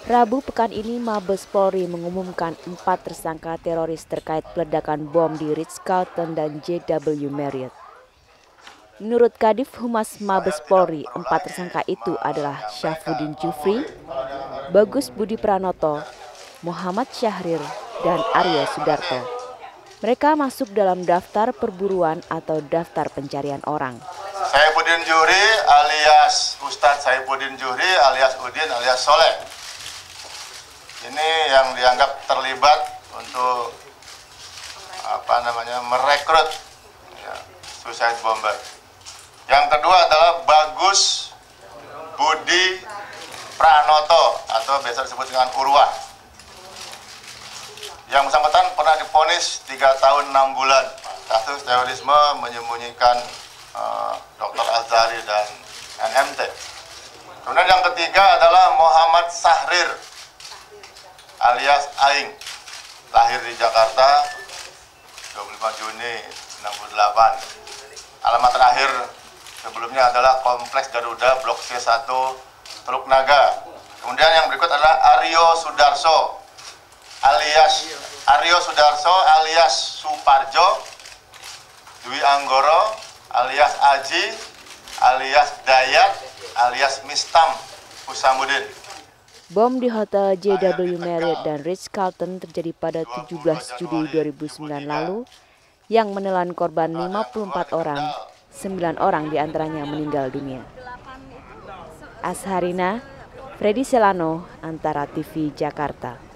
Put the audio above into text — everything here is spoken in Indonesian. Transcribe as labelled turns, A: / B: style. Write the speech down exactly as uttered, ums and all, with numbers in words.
A: Rabu pekan ini Mabes Polri mengumumkan empat tersangka teroris terkait peledakan bom di Ritz-Carlton dan J W Marriott. Menurut Kadif Humas Mabes Polri, empat tersangka itu adalah Syafruddin Jufri, Bagus Budi Pranoto, Muhammad Syahrir, dan Aryo Sudarto. Mereka masuk dalam daftar perburuan atau daftar pencarian orang.
B: Saifuddin Juhri alias Ustadz Saifuddin Juhri alias Udin alias Soleh. Ini yang dianggap terlibat untuk apa namanya merekrut ya, suicide bomber. Yang kedua adalah Bagus Budi Pranoto atau biasa disebut dengan Urwah. Yang bersangkutan pernah divonis tiga tahun enam bulan kasus terorisme menyembunyikan uh, Doktor Azhari dan N M T. Kemudian yang ketiga adalah Muhammad Syahrir alias Aing, lahir di Jakarta dua puluh lima Juni enam puluh delapan. Alamat terakhir sebelumnya adalah Kompleks Garuda Blok C satu Teluk Naga. Kemudian yang berikut adalah Aryo Sudarso alias Aryo Sudarso alias Suparjo, Dwi Anggoro alias Aji alias Dayat alias Mistam Husamuddin.
A: Bom di Hotel J W Marriott dan Ritz-Carlton terjadi pada tujuh belas Juli dua ribu sembilan lalu yang menelan korban lima puluh empat orang, sembilan orang diantaranya meninggal dunia. Asharina, Freddy Selano, Antara T V, Jakarta.